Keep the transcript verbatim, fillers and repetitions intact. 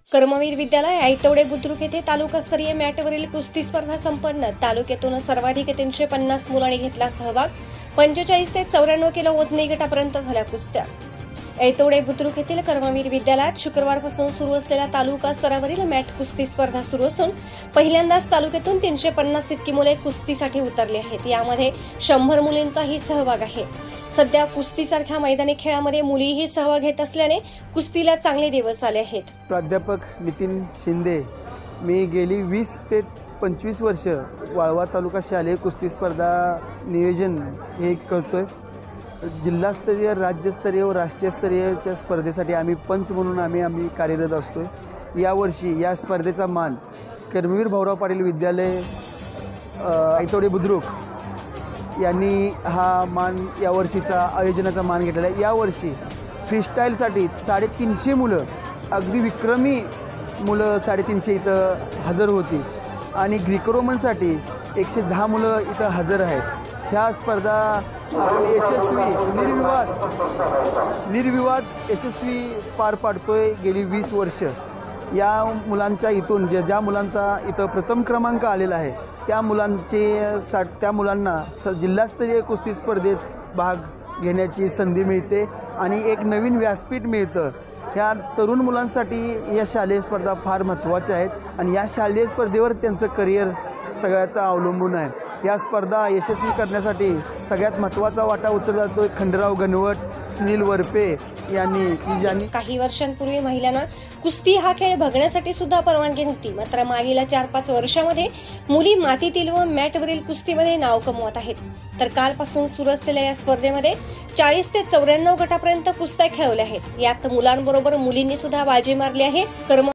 कर्मवीर विद्यालय आयतवडे बुद्रुक येथे तालुकास्तरीय मॅटवरील कुस्ती स्पर्धा संपन्न। तालुक्यातून सर्वाधिक तीनशे पन्नास मुलांनी घेतला सहभाग। पंचेचाळीस ते चौऱ्याण्णव किलो वजनी गटापर्यंत झाल्या कुस्त्या। आयतवडे बुद्रुक येथील कर्मवीर विद्यालयात शुक्रवारपासून सुरू असलेल्या तालुका स्तरावरील मॅट कुस्ती स्पर्धा सुरू असून पहिल्यांदाच तालुक्यातून तीनशे पन्नास इतकी मुले कुस्तीसाठी उतरली आहेत। यामध्ये शंभर मुलींचाही सहभाग आहे। सध्या कुस्तीसारख्या मैदानी खेळामध्ये मुलीही सहभाग घेत असल्याने कुस्तीला चांगले दिवस आले आहेत। प्राध्यापक नितीन शिंदे, मी गेली वीस ते पंचवीस वर्ष वाळवा तालुका शालेय कुस्ती स्पर्धा नियोजन हे करतोय। जिल्हास्तरीय, राज्यस्तरीय व राष्ट्रीयस्तरीयच्या स्पर्धेसाठी आम्ही पंच म्हणून आम्ही आम्ही कार्यरत असतोय। यावर्षी या स्पर्धेचा मान कर्मवीर भाऊराव पाटील विद्यालय आयतवडे बुद्रुक यांनी हा मान यावर्षीचा आयोजनाचा मान घेतलेला आहे। यावर्षी फ्रीस्टाईलसाठी साडेतीनशे मुलं, अगदी विक्रमी मुलं साडेतीनशे इथं हजर होती आणि ग्रीकोरोमनसाठी एकशे दहा मुलं इथं हजर आहेत। ह्या स्पर्धा आपली यशस्वी निर्विवाद निर्विवाद यशस्वी पार पाडतोय गेली वीस वर्ष। या मुलांच्या इथून ज्या ज्या मुलांचा इथं प्रथम क्रमांक आलेला आहे त्या मुलांचे सा त्या मुलांना स जिल्हास्तरीय कुस्ती स्पर्धेत भाग घेण्याची संधी मिळते आणि एक नवीन व्यासपीठ मिळतं। ह्या तरुण मुलांसाठी या शालेय स्पर्धा फार महत्त्वाच्या आहेत आणि या शालेय स्पर्धेवर त्यांचं करिअर सगळ्याचा अवलंबून आहे। या स्पर्धा यशस्वी करण्यासाठी सगळ्यात महत्त्वाचा वाटा उचलला जातो खंडराव गणवट, सुनील वरपे यांनी की ज्यांनी काही वर्षांपूर्वी महिलांना कुस्ती हा खेळ बघण्यासाठी सुद्धा परवानगी नव्हती, मात्र मागील चार पाच वर्षांमध्ये मुली मातीतील व मॅटवरील कुस्तीमध्ये नाव कमवत आहेत। तर कालपासून सुरू असलेल्या या स्पर्धेमध्ये चाळीस ते चौऱ्याण्णव गटापर्यंत कुस्त्या खेळवल्या आहेत। यात मुलांबरोबर मुलींनी सुद्धा बाजी मारली आहे। कर्म